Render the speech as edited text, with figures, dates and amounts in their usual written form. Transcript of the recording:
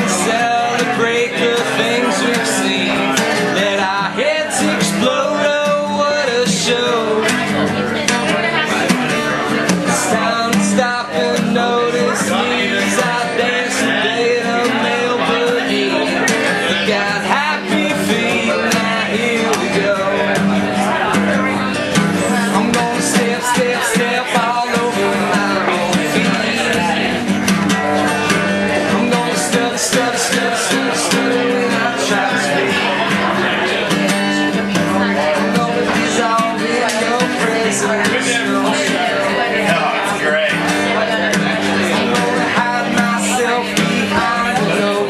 and celebrate the things we've seen. Let our heads explode, oh what a show. It's time to stop and notice me as I dance today in a male boogie. We got happy feet, now here we go. I'm gonna step, step, step all over my own feet. I'm gonna stutter, stutter, stutter, stutter, stutter when I try to speak. I'm gonna dissolve in your presence. I'm gonna hide myself behind the